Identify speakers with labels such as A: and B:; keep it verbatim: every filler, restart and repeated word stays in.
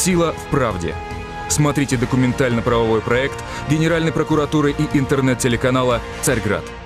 A: Сила в правде. Смотрите документально-правовой проект Генеральной прокуратуры и интернет-телеканала «Царьград».